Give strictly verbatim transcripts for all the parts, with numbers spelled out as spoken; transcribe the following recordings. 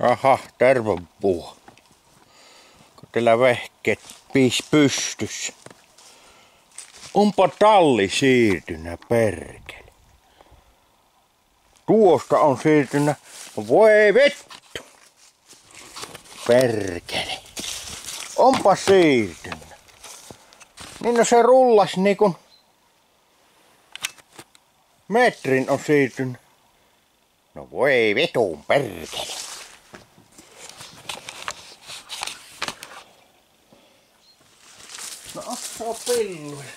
Aha, tervepuu. Kun teillä vehkeet piis pystys. Onpa talli siirtynä, perkele. Tuosta on siirtynä. Voi vittu. Perkele. Onpa siirtynä. Niin no se rullas niinkun metrin on siirtynyt. No voi vitun perkele. No ottaa pilluja.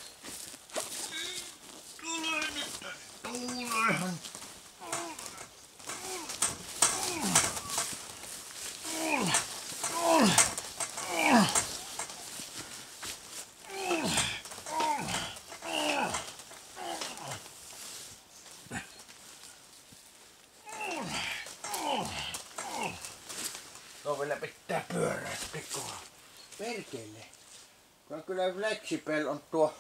Tule nyt. Tulehan. Tuo vielä pitää pyörää pikkuva. Perkele. No kyllä Flexipel on tuo.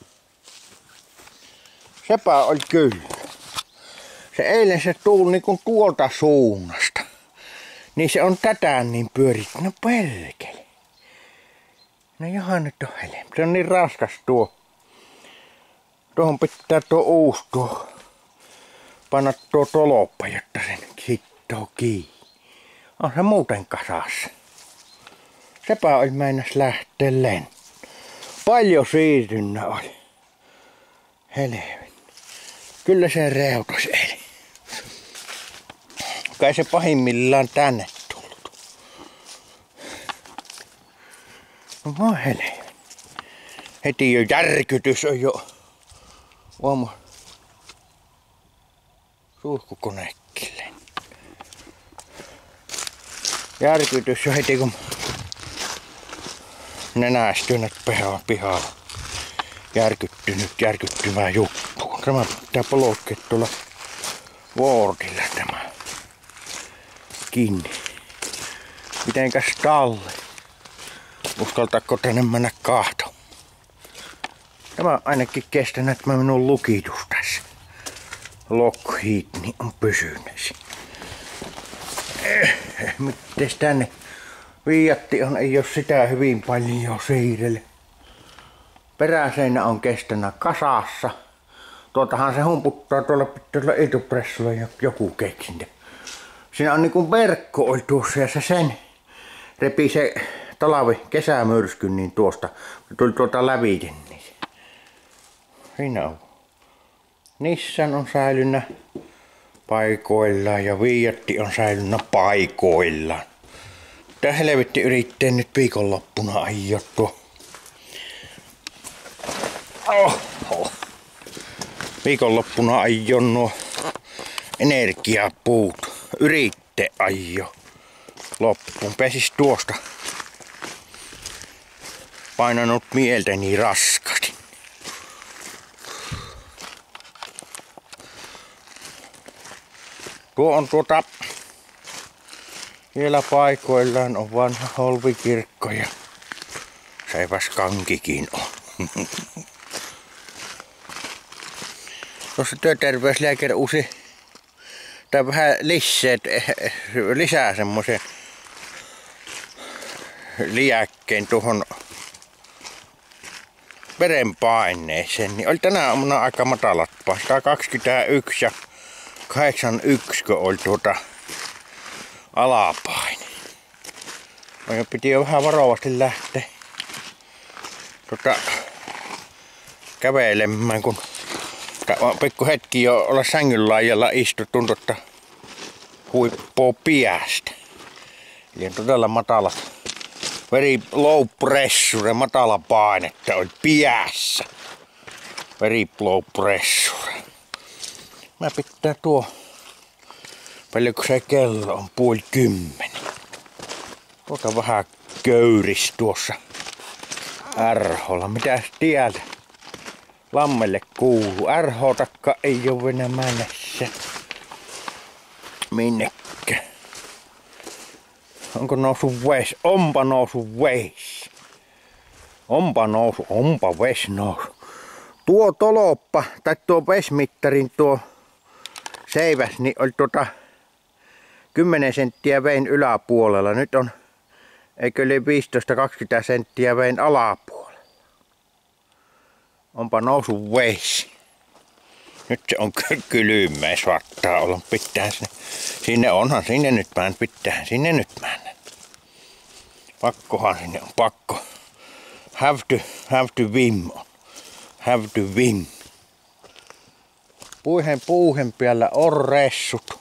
Sepä oli kyllä. Se eilen se tuuli niinku tuolta suunnasta. Niin se on tätä niin pyörit. No perkele. No johan nyt on helmi. Se on niin raskas tuo. Tuohon pitää tuo uusi tuo. Panna tuo toloppa, jotta sen hittoo kiinni. On se muuten kasassa. Sepä oli meinas lähteä lentoon. Paljon siirtynnä oli. Helvetti. Kyllä se reutos eli. Kai se pahimmillaan tänne tullut. No voi helvetti. Heti jo järkytys on jo. Huomaa. Suihkukonekin. Järkytys jo heti kun nenästynyt pihalla. Järkyttynyt, järkyttymää juttu. Tämä pitää polkea tuolla Wordilla tämä kiinni. Mitenkäs talli? Uskaltaako tänne mennä kahtoon? Tämä on ainakin kestänyt minun lukitus tässä. Lockheed niin on pysynyt. Eh, mites tänne? Viiatti on, ei oo sitä hyvin paljon siirrelle. Peräseinä on kestänyt kasassa. Tuotahan se humputtaa tuolla pitää iltupressulla joku keksintö. Siinä on niinku verkko oli tuossa ja se sen repi se talvi kesämyrskyn niin tuosta. Tuli tuota läviten niin. Siinä on. Nissan on säilynyt paikoillaan ja Viiatti on säilynyt paikoillaan. Tää helvetti yrittää nyt viikonloppuna ajaa tuo. Oho. Viikonloppuna ajon nuo energiapuut. Yritte ajo loppuun. Pesis tuosta. Painanut mieltäni raskasti. Tuo on tuota. Vielä paikoillaan on vanha holvikirkko ja saipas kankikin on. Tuossa työterveyslääkäri uusi tai vähän lisää, lisää semmoisen liäkkeen tuohon verenpaineeseen. Niin oli tänä aamuna aika matalat, sata kaksikymmentäyksi ja kahdeksankymmentäyksi oli tuota alapaine. Ja piti jo vähän varovasti lähteä tuota, kävelemään, kun pikku hetki jo olla sängyn laajalla istu, tuntui, että huippuu piästä. Eli on todella matala, very low pressure, matala painetta oli piässä. Very low pressure. Mä pitää tuo. Paljonko se kello on puoli kymmenen. Tuota vähän köyris tuossa R:lla. Mitäs tieltä lammelle kuuluu? R H-takka ei oo enää mennessä minnekään. Onko noussut ves? Onpa noussut ves. Onpa noussut, onpa ves noussut. Tuo toloppa, tai tuo vesmittarin tuo seiväs, niin oli tuota kymmenen senttiä vein yläpuolella. Nyt on, eikö oli viisitoista kaksikymmentä senttiä vein alapuolella. Onpa nousu veisi. Nyt se on kylmä, saattaa olla. Pitää sinne. Sinne onhan, sinne nyt mään, pitää sinne nyt mään. Pakkohan sinne on, pakko. Have to, have to win. Have to win. Puihen puuhen päällä on ressut.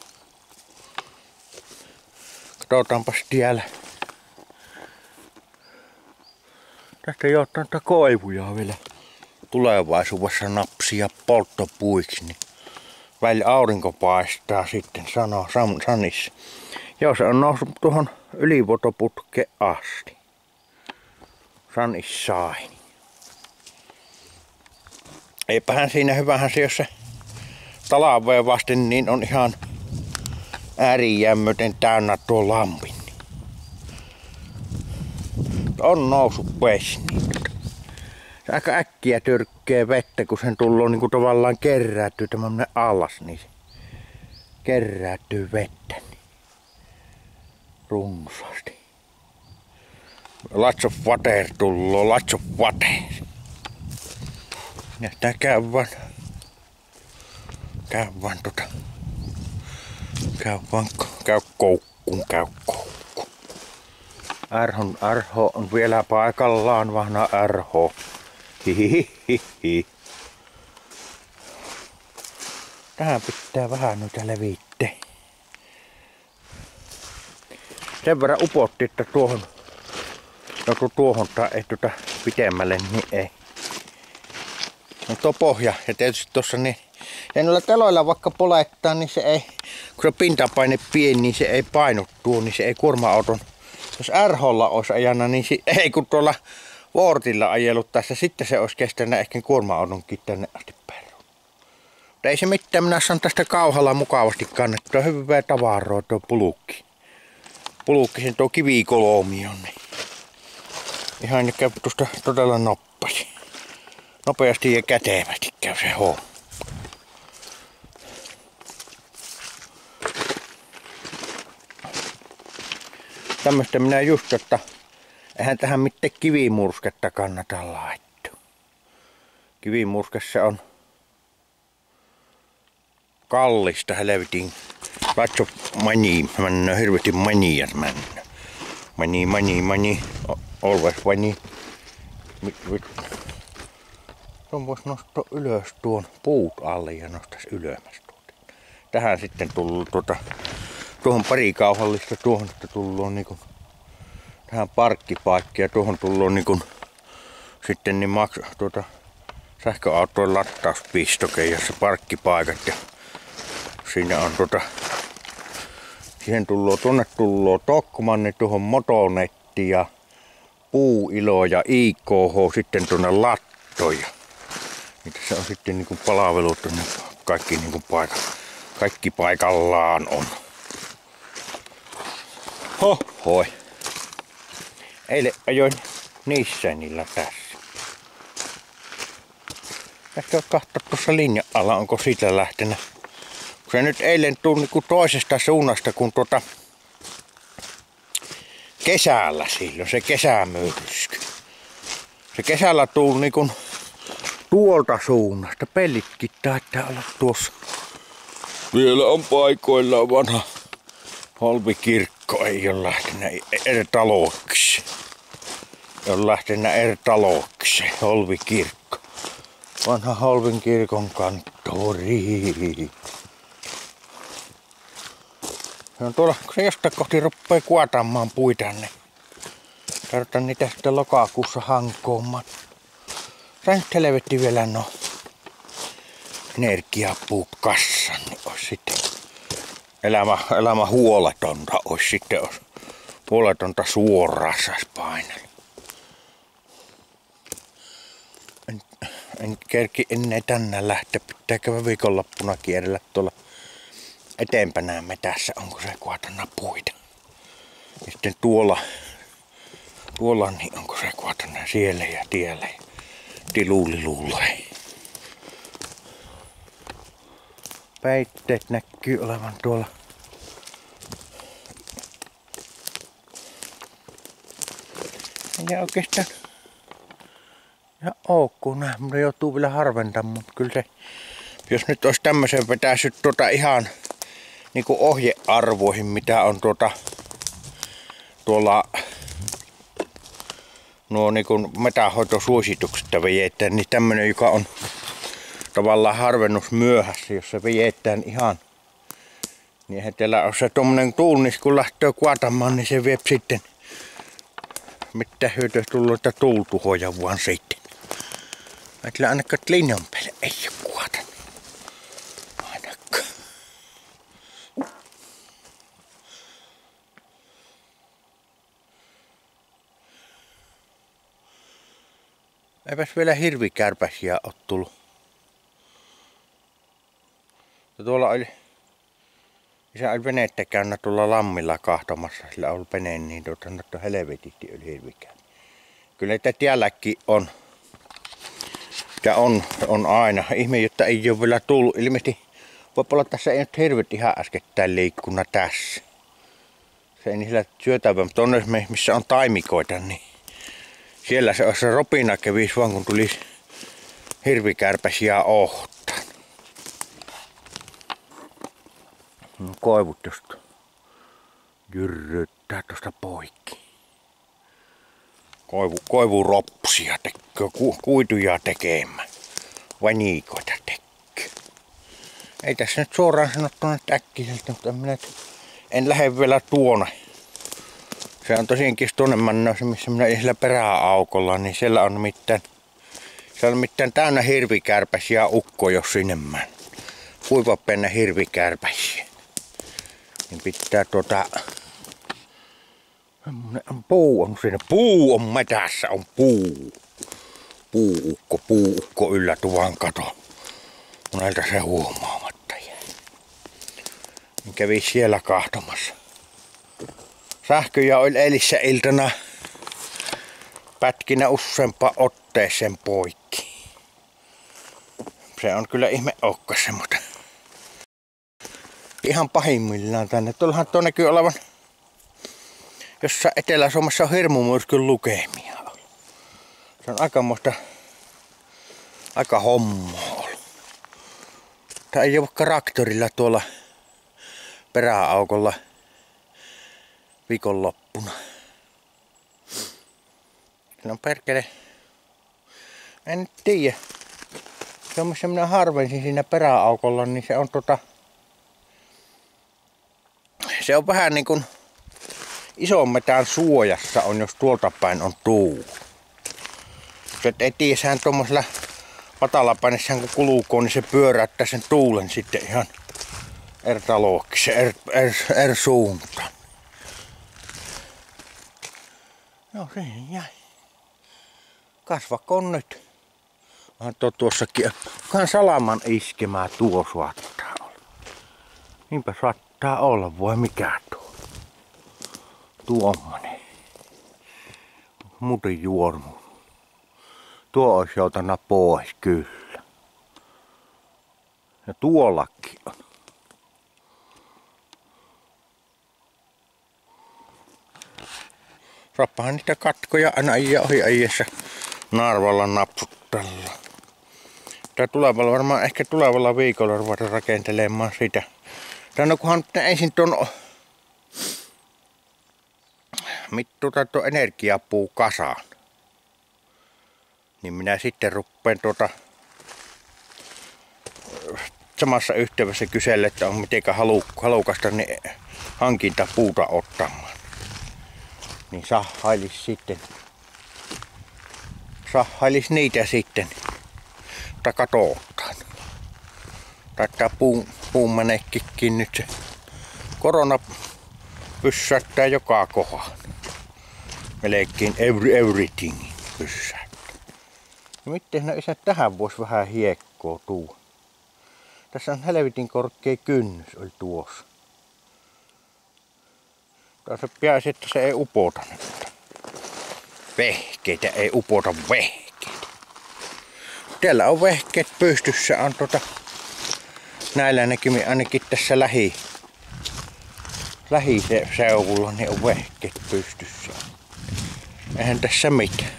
Katsotaanpas tiellä. Tästä ei ottaa noita koivuja vielä tulevaisuudessa napsia polttopuiksi. Niin välillä aurinko paistaa sitten, sanoo Sanissa. Joo, se on noussut tuohon ylivuotoputkeen asti. Sanis sai. Eipähän siinä hyvähän se, jos se talveen vasten, niin on ihan äärijämmöten täynnä tuo lampi. On noussut vesi. Se aika äkkiä tyrkkää vettä, kun sen tullut niin kuin tavallaan kerääntyy tämmönen allas, niin se kerääntyy vettä niin runsaasti. Lots of water tulloo, lots of water. Ja tää käy vaan, käy vaan tota, käy vaan, käy koukkuun, käy koukkuun. Arhon, Arho on vielä paikallaan, vanha Arho. Hihihihi. Tähän pitää vähän noita levittää. Sen verran upotti, että tuohon, no kun tuohon tai ei tuota pitemmälle, niin ei. No tuo pohja, ja tietysti tuossa niin, ja noilla teloilla vaikka polettaa, niin se ei, kun se pintapaine pieni, niin se ei painu tuo, niin se ei kuorma-auton. Jos R H:lla olisi ajana, niin se, ei kun tuolla Vortilla ajellut tässä, sitten se olisi kestänyt ehkä kuorma-autonkin tänne asti perään. Mutta ei se mitään, minä saan tästä kauhalla mukavasti kannettua hyvää tavaraa tuo pulukki. Pulukki sen tuo kivikolomi on, niin ihan ne käy tuosta todella noppasi. Nopeasti ja kätevästi käy se homma. Tämmöstä minä just, että eihän tähän mitään kivimursketta kannata laittaa. Kivimurskessa on kallista helvetin. Katso mani, mennä hirveästi mania mennä. Mani, mani, mani, always mani. Tuon vois nostaa ylös tuon puut alle ja nostais ylömässä tuota. Tähän sitten tullut tuota, tuohon pari kauhallista, tuohon tullut niinku tähän parkkipaikki ja tuohon tullut niinku sitten niin maksu tuota sähköautojen latauspistoke, jossa parkkipaikat ja siinä on tuota siihen tullut, tuonne tullut Tokkumanni tuohon Motonetti ja Puuilo ja I K H sitten tuonne lattoja. Niin tässä on sitten niinku palvelut tuonne kaikki niinku paikat. Kaikki paikallaan on. Hohoi. Eilen ajoin Nissanilla tässä. Ehkä katsoa tuossa linjan alla, onko siitä lähtenyt. Kun se nyt eilen tuli niinku toisesta suunnasta, kun tuota kesällä silloin, se kesämyrsky. Se kesällä tuli niinku tuolta suunnasta. Pellitkin taitaa olla tuossa. Vielä on paikoillaan vanha Holvikirkko, ei ole lähtenyt eri taloiksi. Ei ole lähtenyt eri taloiksi, Holvikirkko. Vanha Holvin kirkon kanttori. Se on tuolla, kun se jostain kohti ruppee kuotamaan puita, niin tarvitaan niitä sitten lokakuussa hankoomaan. Tää nyt helvetti vielä no energiapuut kassan, niin ois sitten elämä, elämä huoletonta, ois sitten ois huoletonta suoraan sais painaa. En, en kerki ennen tänne lähteä, pitää käydä viikonloppuna kierrellä tuolla eteenpäin metässä, onko se kuotana puita. Ja sitten tuolla, tuolla niin onko se kuotana siellä ja tiellä. Tilulilulle. Päitteet näkyy olevan tuolla Ja oikeastaan ihan ok näin, mutta joutuu vielä harventamaan, mutta kyllä se, jos nyt olisi tämmöisen vetäisyt tuota ihan niinku ohjearvoihin, mitä on tuota tuolla nuo niinku metahoitosuositukset vejetään, niin tämmönen, joka on tavallaan harvennus myöhässä, jos se vejetään ihan, niin eihän teillä ole se tommonen tuulnis, kun lähtee kuatamaan, niin se vie sitten, mitä hyötyä tullut, että tuultuhoja vaan sitten. Mä kyllä ainakaan linjan päälle ei oo kuotanut. Ainakaan. Eipäs vielä hirvikärpäsiä oo tullut. Ja tuolla oli, isä oli venettä käynyt tuolla lammilla kahtomassa, sillä oli veneen, niin tuota, no helvetisti oli hirvikään. Kyllä että tielläkin on. Ja on, on aina. Ihme, jotta ei ole vielä tullut. Ilmeisesti voi olla, että tässä ei nyt hirvet ihan äskettäin liikkuna tässä. Se ei niin sillä syötävä, mutta onnes missä on taimikoita, niin siellä se olisi se ropina kävisi vaan, kun tulisi hirvikärpäsiä ohtaan. Koivut josta jyrryttää tuosta poikki. Koivu, koivuroppusia tekee, ku, kuituja tekemään. Vanikoita tekee. Ei tässä nyt suoraan sanottuna äkkiseltä, mutta minä en lähde vielä tuonne. Se on tosiaankin tuonne mannassa, missä minä sillä peräaukolla, niin siellä on mitään, siellä on mitään täynnä hirvikärpäsiä ukko, jos sinne mennä. Kuiva pennä hirvikärpäsiä. Niin pitää tuota... Puu on siinä. Puu on metässä, on puu. Puuukko, puuukko yllä tuvan kato. Monelta se huomaamatta jäi. Niin kävi siellä kahtomassa. Sähköjä oli eilissä iltana pätkinä useampaan otteeseen poikki. Se on kyllä ihme okkas, mutta ihan pahimmillaan tänne. Tuollahan tuo näkyy olevan, jossa Etelä-Suomessa on hirmumyrskyn lukemia. Se on aikamoista, aika hommaa ollut. Tää ei ole vaikka traktorilla tuolla peräaukolla viikonloppuna. Se on perkele. En nyt tiedä. Se on missä minä harvensin siinä peräaukolla, niin se on tota... Se on vähän niin kuin ison metän suojassa on, jos tuolta päin on tuuli. Se ei tiedä, sehän tuommoisella patalapainessahan kun kulukoo, niin se pyöräyttää sen tuulen sitten ihan eri taloiksi, eri, eri, eri suuntaan. No siihen jäi. Kasvakoon nyt. Mä tuo tuossakin. Kan salaman iskemää tuo saattaa olla. Niinpä saattaa olla, voi mikä tuo. Tuommoinen. Muuten juormu. Tuo olisi joutana pois kyllä. Ja tuollakin on. Saappahan niitä katkoja aina ajaa ohi ajassa narvalla napsutella. Tää tulevalla varmaan ehkä tulevalla viikolla ruveta rakentelemaan sitä. Tänne kunhan ensin tuon mittuta tuo energiapuu kasaan. Niin minä sitten ruppeen tuota samassa yhteydessä kysellä, että on mitenkä halu, halukasta niin hankintapuuta ottamaan. Niin sahailis sitten. Sahailis niitä sitten. Tai katsotaan. Taitaa puun, puumanekkikin nyt se korona pyssäyttää joka kohan. Melkein every, everything pyssäyttää. Ja miten ne isät tähän vois vähän hiekkoa tuo? Tässä on helvetin korkea kynnys oli tuossa. Tässä pitäisi, että se ei upota nyt. Vehkeitä ei upota vehkeitä. Täällä on vehkeet pystyssä. On tota, näillä näkymin ainakin tässä lähi, lähiseuvulla niin on vehkeet pystyssä. Eihän tässä mitään.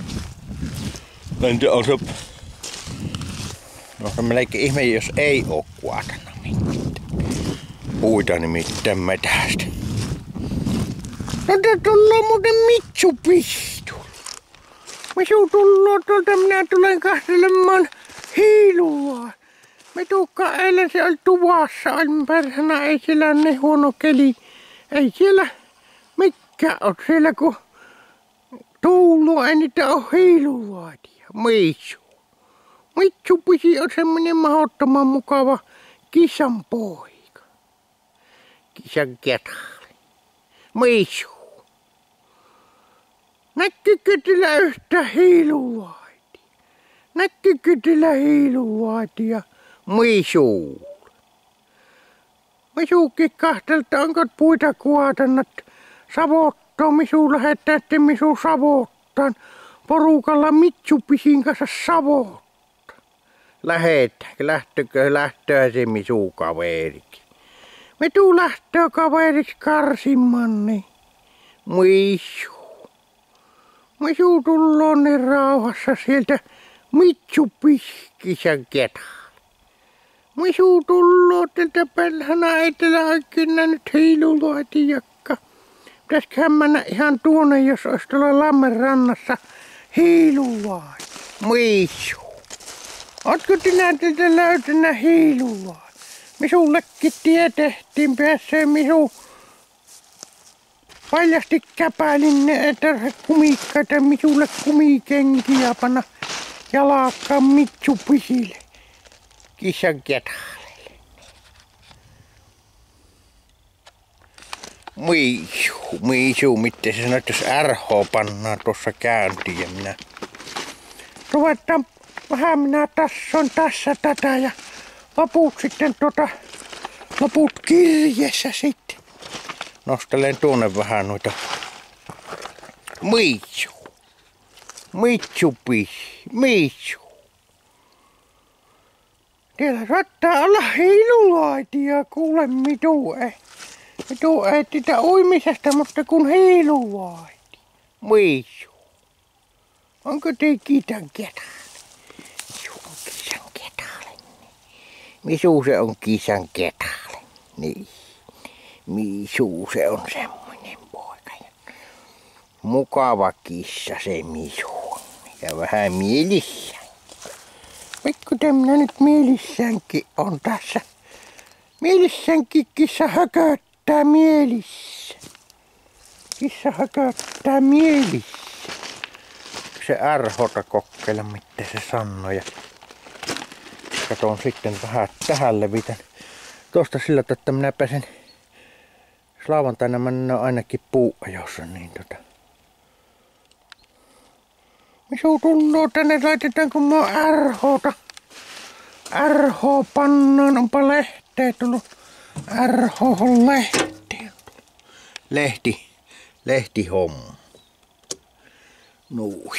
En tiedä, on se... No se melkein ihme, jos ei oo kuotana mitään. Puita nimittäin metästä. No tää tulloo muuten Mitsubishi. Misu tulloo tuolta, minä tulen katselemaan hiilua. Metukka eilen se oli tuvassa, olin perhana, ei siellä ole niin huono keli. Ei siellä mikään oo siellä, kun tuulua, ei niitä oo hiiluvaatia. Misu. Mitsubishi on semmonen mahdottoman mukava kisan poika. Kisan ketali. Misu. Näkyykö teillä yhtä hiiluvaatia? Näkyykö teillä hiiluvaatia? Misu. Misukin kahtelta, onko puita kuotannat savottaa. Misu lähettää, että Misu savottaan porukalla Mitsubishin kanssa savottaa. Lähettääkö, lähtökö, lähtöä se Misu kaveriksi. Me tuu lähtöä kaveriksi karsimaan, niin Misu. Misu tulloo niin rauhassa sieltä Mitsubishi-kisan ketään. Misu tulloo tältä pelhänä etelä oikein nyt hiiluluotijakka. Pitäisköhän mennä ihan tuonne, jos olisi tuolla lammen rannassa hiiluvaati. Misu. Ootko sinä tältä löytänä hiiluvaati? Misullekin tie tehtiin päässeen Misu. Paljasti käpälin ne etärsä kumikkaita Misulle kumikenkiä panna jalakkaan Mitsubishille. Kisan ketaalelle. Misu, Misu, miten se sanoit, jos R H pannaan tuossa käyntiin ja minä... Ruvetaan vähän minä tässä on tässä tätä ja loput sitten tota... Loput kirjessä sitten. Nostelen tuonne vähän noita. Misu. Mitsubishi. Misu. Täällä saattaa olla hiilulaitia, kuule mitu ei. Mitu ei tätä uimisesta, mutta kun hiilulaiti. Misu. Onko te kiitan ketään? Misu on kisan ketäälle. Misu se on kisan ketäälle. Niin. Misu se on semmoinen poika. Mukava kissa se Misu on. Ja vähän mielissään. Kuten minä nyt mielissäänkin on tässä. Mielissäänkin kissa hököttää mielissä. Kissa hököttää mielissä. Se R H:ta kokeilla, mitä se sanoo. Ja katon sitten vähän tähän levitän. Tuosta sillä, että minä pääsen lauantaina mennä ainakin puuajossa, niin tota. Misu tulloo tänne, laitetaanko mä R H:ta. R H pannaan, onpa lehteä tullut. R H lehti. Lehti. Lehti homma. Nuui.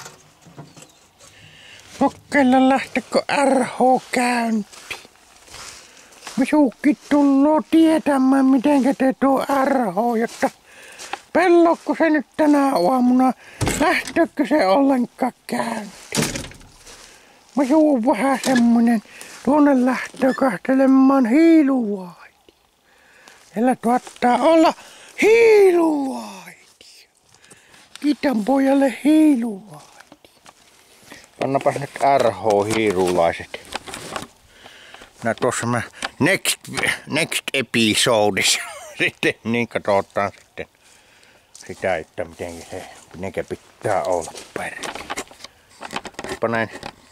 Kokeilla lähtekö R H käyntiin. Misukin tulloo tietämään, mitenkä te tuo R H, jotta pellokko se nyt tänä aamuna, lähtökö se ollenkaan käyntiin. Misu on vähän semmonen, tuonne lähtö kahtelemaan hiiluvaiti. Siellä tuottaa olla hiiluvaiti. Kiitän pojalle hiiluvaiti. Pannapas nyt R H hiirulaiset. Minä tuossa mä next, next episodissa sitten niin katsotaan sitten sitä, että miten se mitenkä pitää olla perkele. Näin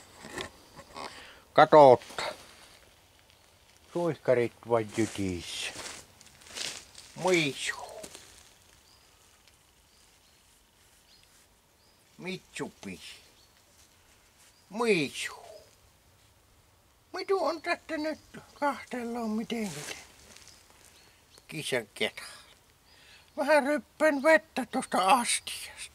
katotta. Suihkarit vai jytissä. Misu. Mitsubishi. Misu. Mitu on tästä nyt kahtellaan mitenkä. Kisan ketään. Vähän ryppän vettä tosta astiasta.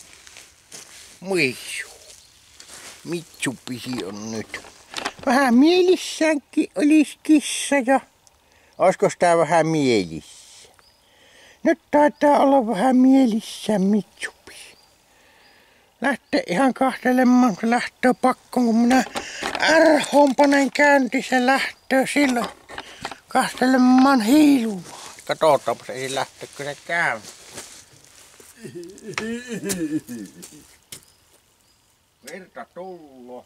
Misu. Mitsubishi on nyt. Vähän mielissäänkin olis kissa ja... Oiskos tää vähän mielissä? Nyt taitaa olla vähän mielissään Mitsubishi. lähtee ihan kahtelemaan, kun lähtee pakkoon, kun minä R-hompanen käynti, se lähtee silloin kahtelemaan hiilua. Katsotaanpa se ei lähteekö se käy. Virta tullo.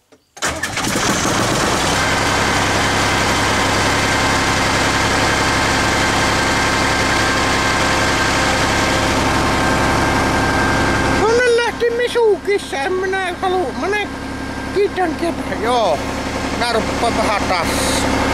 Misukissa, en minä halua, minä kiitän ketään, joo. Nää ruppaa vähän taas.